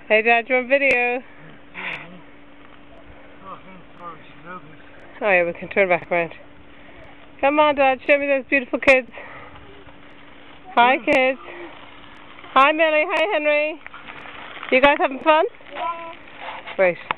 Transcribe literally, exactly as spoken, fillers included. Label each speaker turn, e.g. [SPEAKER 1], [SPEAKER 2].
[SPEAKER 1] Hey Dad, you're on video. Oh yeah, we can turn back around. Come on Dad, show me those beautiful kids. Hi kids. Hi Millie, hi Henry. You guys having fun?
[SPEAKER 2] Yeah.
[SPEAKER 1] Great.